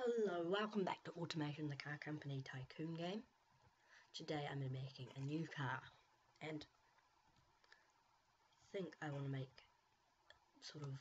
Hello, welcome back to Automation, the car company tycoon game. Today I'm making a new car, and I think I want to make sort of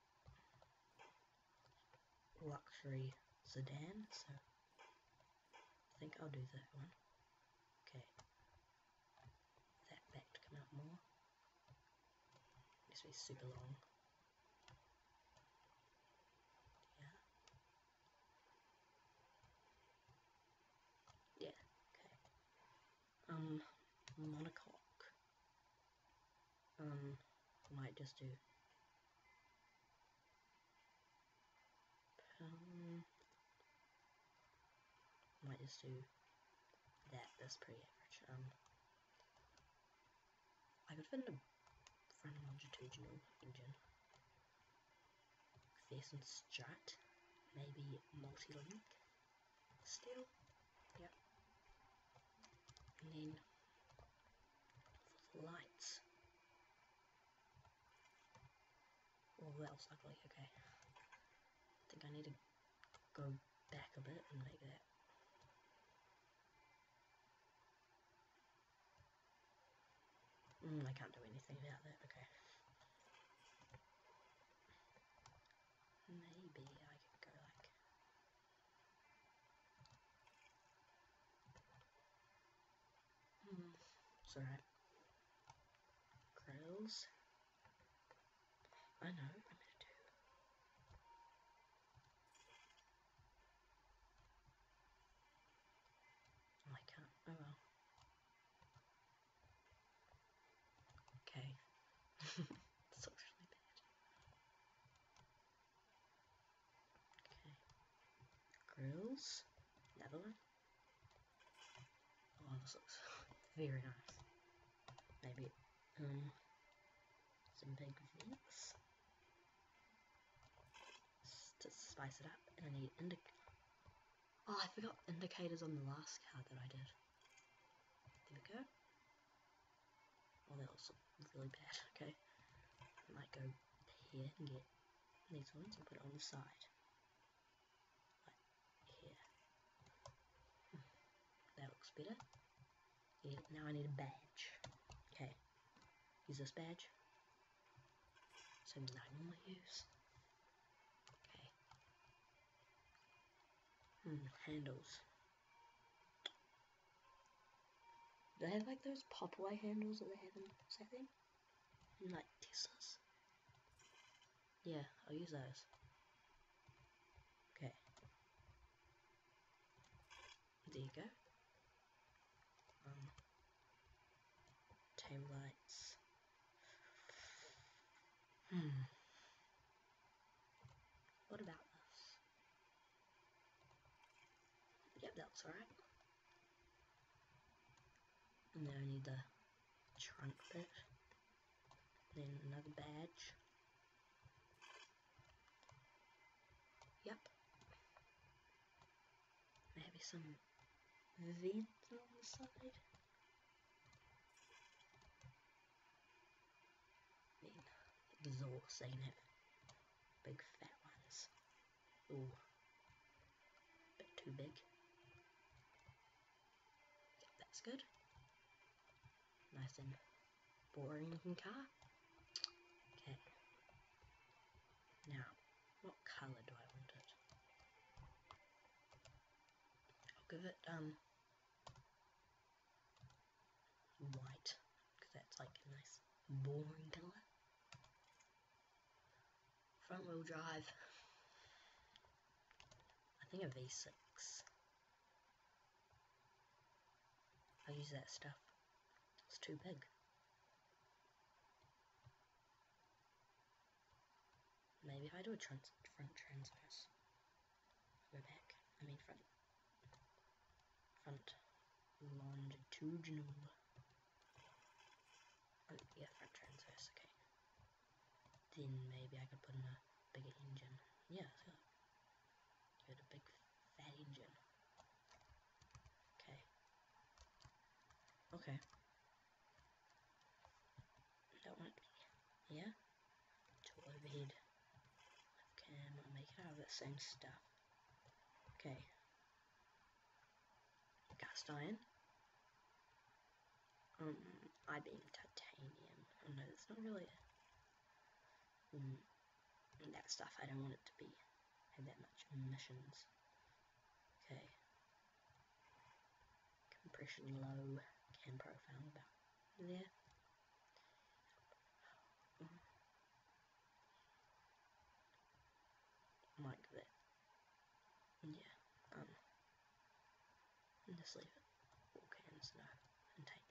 luxury sedan, so I think I'll do that one. Okay, that back to come out more. This will be super long. Yeah, okay. Monocoque. Might just do might just do that. That's pretty average. I could fit in a front longitudinal engine. Phaeton strut, maybe multi-link steel. Yep. And then for the lights. Oh, that was ugly. Okay. I think I need to go back a bit and make that. I can't do anything about that. Okay. Maybe I could go like. It's alright. Grills. I know. I'm gonna do. Oh, I can't. Oh well. Okay. It's actually bad. Okay. Grills. Another one. Oh, this looks very nice. Maybe some big vents to spice it up, and I need Oh, I forgot indicators on the last card that I did. There we go. Oh, that looks really bad. Okay, I might go here and get these ones and put it on the side, like here. That looks better. Yeah, now I need a badge. Okay, use this badge. Same that I normally use. Okay. Handles. Do they have like those pop-away handles that they have in something? In like Teslas? Yeah, I'll use those. Okay. There you go. Tail lights. What about this? Yep, that's alright. And then I need the trunk bit. Then another badge. Yep. Maybe some vents on the side. Then exhaust, they can have big fat ones. Ooh. Bit too big. Yep, that's good. Nice and boring looking car. Okay. Now, what colour do I want it? I'll give it white, because that's like a nice boring colour. Front wheel drive. I think a V6. I use that stuff. It's too big. Maybe if I do a front transverse. Go back. I mean front longitudinal. Oh yeah, front transverse. Okay. Then maybe I could put in a bigger engine. Yeah, let's go. Give it a big fat engine. Okay. Okay. Don't want it to be here. To overhead. Okay, I'm gonna make it out of the same stuff. Okay. Cast iron. I-beam titanium. Oh no, it's not really that stuff. I don't want it to be have that much emissions. Okay. Compression low. Can profile about there. Like that. Yeah. And just leave it. All cans, no. Intake.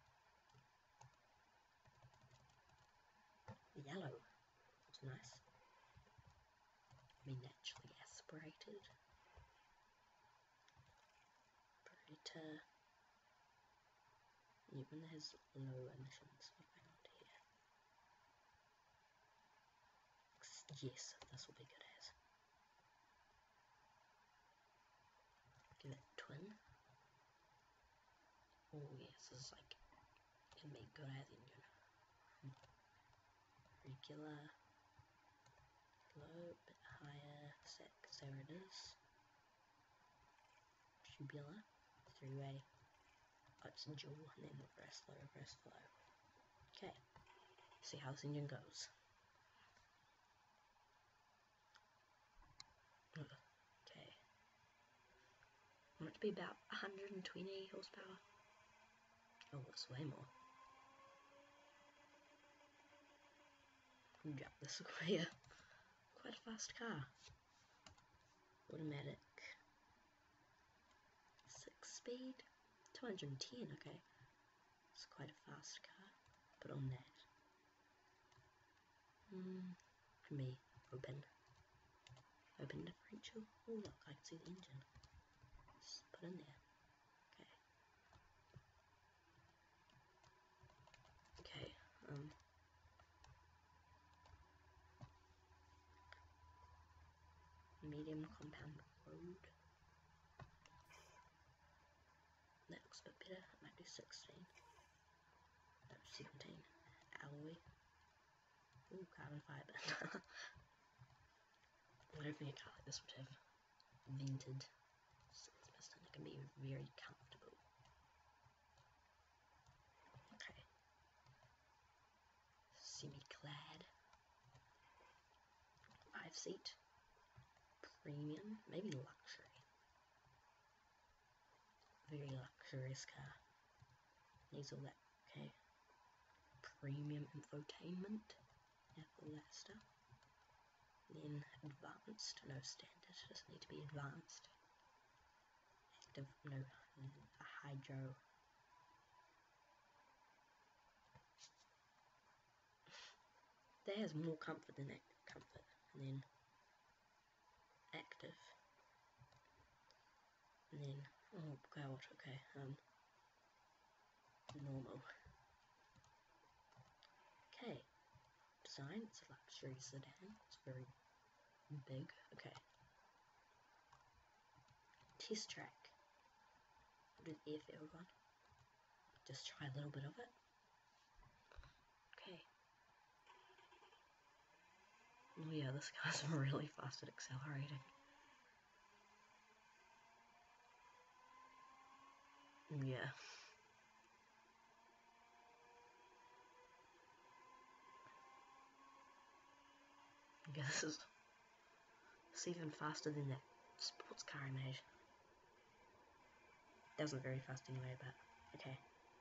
Yellow. It's nice. Naturally aspirated. Predator. Even has low emissions. What do I want here? Yes, this will be good as. Give it twin. Oh yes, this is like gonna be good as engine. Regular. Low, bit higher. There it is. Tubular. Three-way. Oh, it's a dual, and then reverse flow, reverse flow. Okay. See how this engine goes. Okay. I want it to be about 120 horsepower. Oh, that's way more. Drop the Sequoia. Quite a fast car. Automatic. 6-speed. 210, okay. It's quite a fast car. Put on that. For me, open differential. Oh look, I can see the engine. Just put in there. Okay. Medium compound road. That looks a bit better. I might do 16. No, 17. Alloy. Ooh, carbon fiber. I don't think a car like this would have vented silica piston. It can be very comfortable. Okay. Semi-clad. 5-seat. Premium. Maybe luxury. Very luxurious car. Needs all that. Okay. Premium infotainment. Yeah, all that stuff. Then advanced, no standard, doesn't need to be advanced. Active, no, a hydro. That has more comfort than active comfort. And then active. And then, oh god, okay, normal. Okay, design, it's a luxury sedan, it's very big, okay. Test track. I'll do the airfield one. Just try a little bit of it. Okay. Oh yeah, this guy's really fast at accelerating. Yeah. Yeah, this is even faster than that sports car I made. That wasn't very fast anyway, but okay.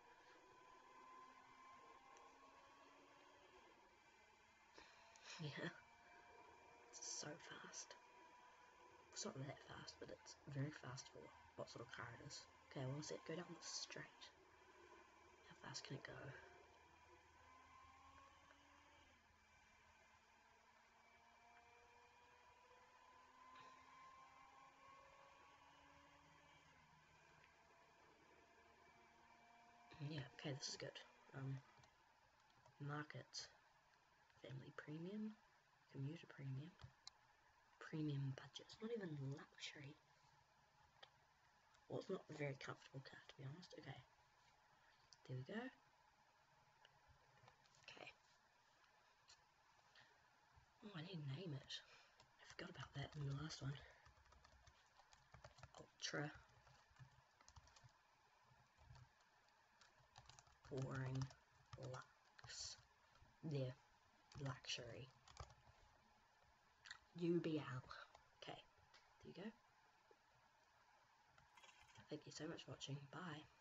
Yeah. It's so fast. It's not that fast, but it's very fast for what sort of car it is. Okay, well, let's go down the straight. How fast can it go? Yeah, okay, this is good. Market. Family premium. Commuter premium. Premium budget. It's not even luxury. Well, it's not a very comfortable car, to be honest. Okay. There we go. Okay. Oh, I need to name it. I forgot about that in the last one. ultra boring luxury. UBL. Okay, there you go. Thank you so much for watching. Bye.